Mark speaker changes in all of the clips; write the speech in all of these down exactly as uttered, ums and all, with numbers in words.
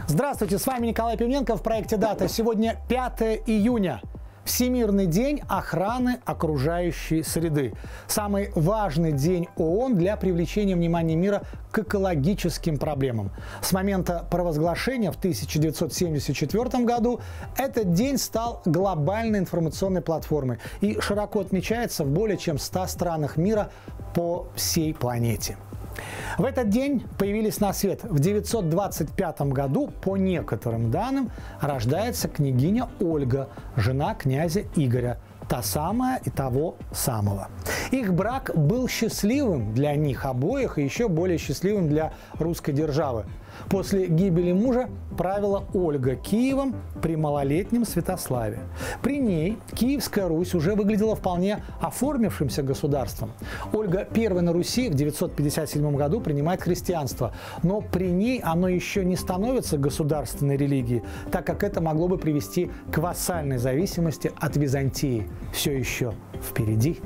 Speaker 1: Здравствуйте, с вами Николай Пивненко в проекте «Дата». Сегодня пятое июня. Всемирный день охраны окружающей среды. Самый важный день ООН для привлечения внимания мира к экологическим проблемам. С момента провозглашения в тысяча девятьсот семьдесят четвёртом году этот день стал глобальной информационной платформой и широко отмечается в более чем ста странах мира по всей планете. В этот день появились на свет в девятьсот двадцать пятом году, по некоторым данным, рождается княгиня Ольга, жена князя Игоря, та самая и того самого. Их брак был счастливым для них обоих и еще более счастливым для русской державы. После гибели мужа правила Ольга Киевом при малолетнем Святославе. При ней Киевская Русь уже выглядела вполне оформившимся государством. Ольга первая на Руси в девятьсот пятьдесят седьмом году принимает христианство, но при ней оно еще не становится государственной религией, так как это могло бы привести к вассальной зависимости от Византии. Все еще впереди.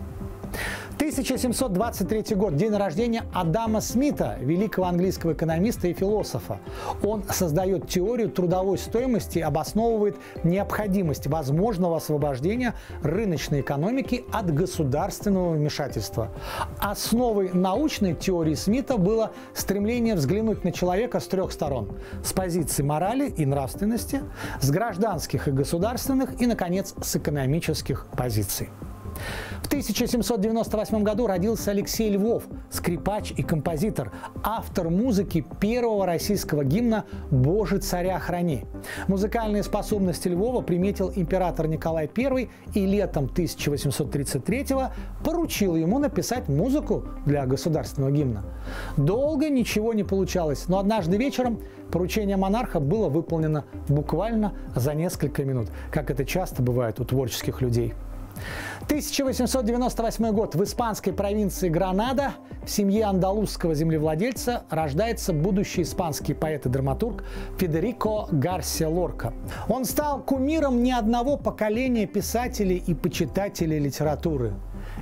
Speaker 1: тысяча семьсот двадцать третий год – день рождения Адама Смита, великого английского экономиста и философа. Он создает теорию трудовой стоимости и обосновывает необходимость возможного освобождения рыночной экономики от государственного вмешательства. Основой научной теории Смита было стремление взглянуть на человека с трех сторон – с позиции морали и нравственности, с гражданских и государственных и, наконец, с экономических позиций. В тысяча семьсот девяносто восьмом году родился Алексей Львов, скрипач и композитор, автор музыки первого российского гимна «Боже, царя храни». Музыкальные способности Львова приметил император Николай Первый и летом тысяча восемьсот тридцать третьего поручил ему написать музыку для государственного гимна. Долго ничего не получалось, но однажды вечером поручение монарха было выполнено буквально за несколько минут, как это часто бывает у творческих людей. тысяча восемьсот девяносто восьмой год. В испанской провинции Гранада в семье андалузского землевладельца рождается будущий испанский поэт и драматург Федерико Гарсия Лорка. Он стал кумиром ни одного поколения писателей и почитателей литературы.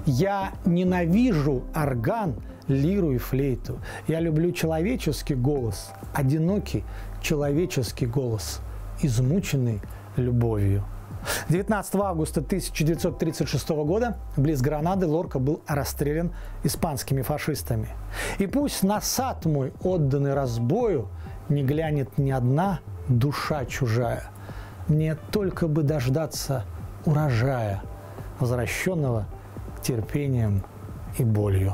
Speaker 1: «Я ненавижу орган, лиру и флейту. Я люблю человеческий голос, одинокий человеческий голос, измученный любовью». девятнадцатого августа тысяча девятьсот тридцать шестого года близ Гранады Лорка был расстрелян испанскими фашистами. «И пусть на сад мой, отданный разбою, не глянет ни одна душа чужая. Мне только бы дождаться урожая, возвращенного терпением и болью».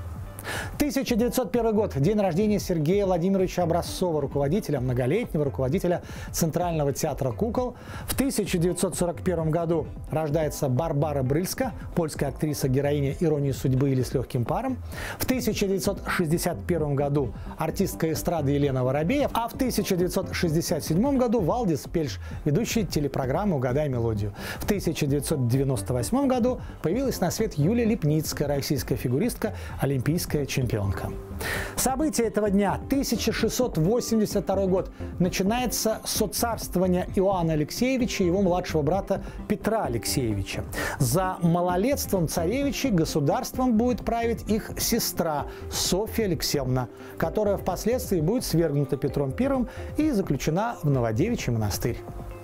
Speaker 1: тысяча девятьсот первый год. День рождения Сергея Владимировича Образцова, руководителя, многолетнего руководителя Центрального театра кукол. В тысяча девятьсот сорок первом году рождается Барбара Брыльска, польская актриса, героиня «Иронии судьбы» или «С легким паром». В тысяча девятьсот шестьдесят первом году артистка эстрады Елена Воробеев, а в тысяча девятьсот шестьдесят седьмом году Валдис Пельш, ведущий телепрограммы «Угадай мелодию». В тысяча девятьсот девяносто восьмом году появилась на свет Юлия Липницкая, российская фигуристка, олимпийская чемпионка. События этого дня. тысяча шестьсот восемьдесят второй год. Начинается соцарствование Иоанна Алексеевича и его младшего брата Петра Алексеевича. За малолетством царевичей государством будет править их сестра Софья Алексеевна, которая впоследствии будет свергнута Петром Первым и заключена в Новодевичий монастырь.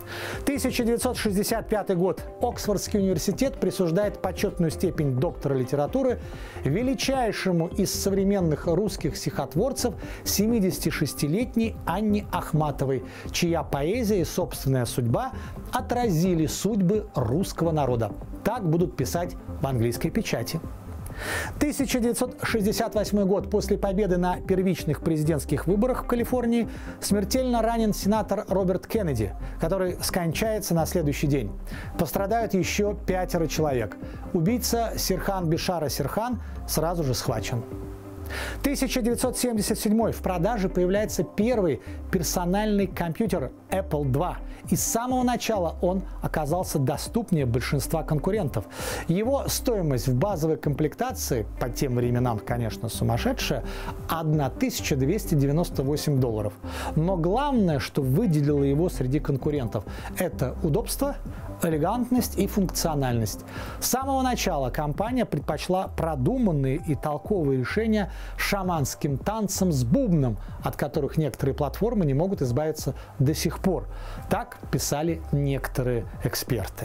Speaker 1: тысяча девятьсот шестьдесят пятый год. Оксфордский университет присуждает почетную степень доктора литературы величайшему из современных русских стихотворцев семидесятишестилетней Анне Ахматовой, чья поэзия и собственная судьба отразили судьбы русского народа. Так будут писать в английской печати. тысяча девятьсот шестьдесят восьмой год. После победы на первичных президентских выборах в Калифорнии смертельно ранен сенатор Роберт Кеннеди, который скончается на следующий день. Пострадают еще пятеро человек. Убийца Сирхан Бишара Сирхан сразу же схвачен. тысяча девятьсот семьдесят седьмой. В продаже появляется первый персональный компьютер Apple два. И с самого начала он оказался доступнее большинства конкурентов. Его стоимость в базовой комплектации, по тем временам, конечно, сумасшедшая, тысяча двести девяносто восемь долларов. Но главное, что выделило его среди конкурентов, это удобство, элегантность и функциональность. С самого начала компания предпочла продуманные и толковые решения шаманским танцем с бубном, от которых некоторые платформы не могут избавиться до сих пор. Так писали некоторые эксперты.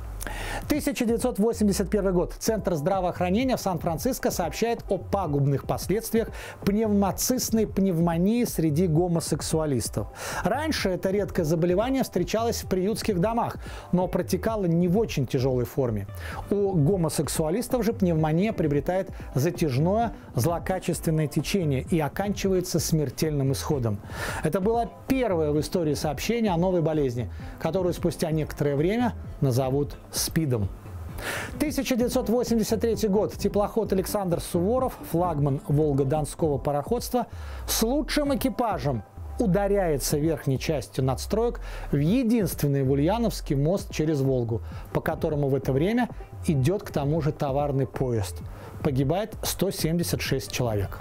Speaker 1: тысяча девятьсот восемьдесят первый год. Центр здравоохранения в Сан-Франциско сообщает о пагубных последствиях пневмоцистной пневмонии среди гомосексуалистов. Раньше это редкое заболевание встречалось в приютских домах, но протекало не в очень тяжелой форме. У гомосексуалистов же пневмония приобретает затяжное злокачественное течение и оканчивается смертельным исходом. Это было первое в истории сообщение о новой болезни, которую спустя некоторое время назовут СПИДом. тысяча девятьсот восемьдесят третий год. Теплоход Александр Суворов, флагман Волго-Донского пароходства, с лучшим экипажем ударяется верхней частью надстроек в единственный в Ульяновске мост через Волгу, по которому в это время идет к тому же товарный поезд. Погибает сто семьдесят шесть человек.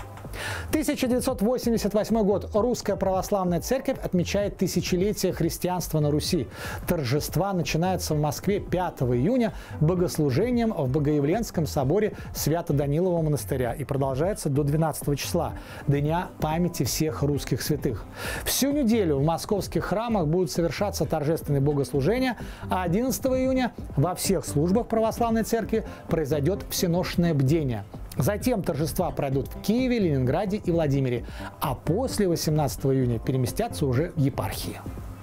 Speaker 1: тысяча девятьсот восемьдесят восьмой год. Русская православная церковь отмечает тысячелетие христианства на Руси. Торжества начинаются в Москве пятого июня богослужением в Богоявленском соборе Свято-Данилового монастыря и продолжается до двенадцатого числа, Дня памяти всех русских святых. Всю неделю в московских храмах будут совершаться торжественные богослужения, а одиннадцатого июня во всех службах православной церкви произойдет всеношное бдение. Затем торжества пройдут в Киеве, Ленинграде и Владимире, а после восемнадцатого июня переместятся уже в епархии.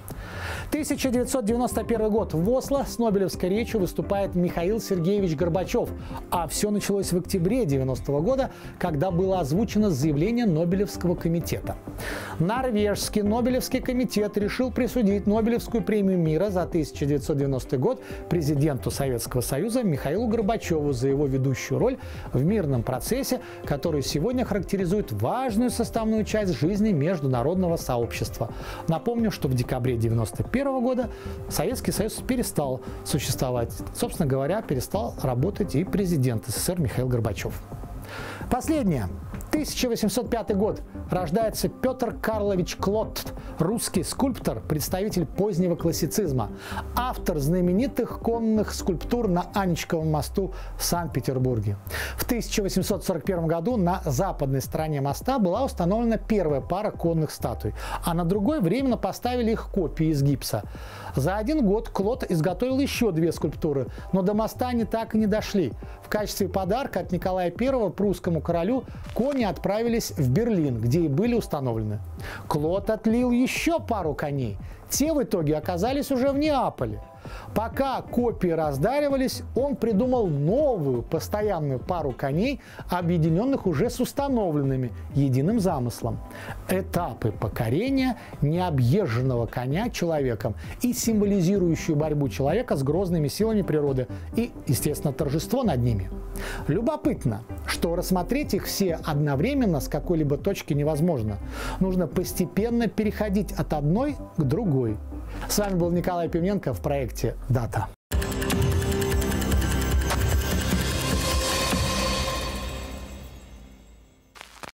Speaker 1: тысяча девятьсот девяносто первый год. В Осло с Нобелевской речью выступает Михаил Сергеевич Горбачев. А все началось в октябре девяностого года, когда было озвучено заявление Нобелевского комитета. Норвежский Нобелевский комитет решил присудить Нобелевскую премию мира за тысяча девятьсот девяностый год президенту Советского Союза Михаилу Горбачеву за его ведущую роль в мирном процессе, который сегодня характеризует важную составную часть жизни международного сообщества. Напомню, что в декабре девяносто первого года Советский Союз перестал существовать. Собственно говоря, перестал работать и президент СССР Михаил Горбачев. Последнее. тысяча восемьсот пятый год. Рождается Петр Карлович Клотт, русский скульптор, представитель позднего классицизма, автор знаменитых конных скульптур на Анечковом мосту в Санкт-Петербурге. В тысяча восемьсот сорок первом году на западной стороне моста была установлена первая пара конных статуй, а на другой временно поставили их копии из гипса. За один год Клотт изготовил еще две скульптуры, но до моста они так и не дошли. В качестве подарка от Николая Первого прусскому королю кони отправились в Берлин, где и были установлены. Клотт отлил еще пару коней. Те в итоге оказались уже в Неаполе. Пока копии раздаривались, он придумал новую постоянную пару коней, объединенных уже с установленными единым замыслом. Этапы покорения необъезженного коня человеком и символизирующую борьбу человека с грозными силами природы и, естественно, торжество над ними. Любопытно, что рассмотреть их все одновременно с какой-либо точки невозможно. Нужно постепенно переходить от одной к другой. С вами был Николай Пивненко в проекте «Дата».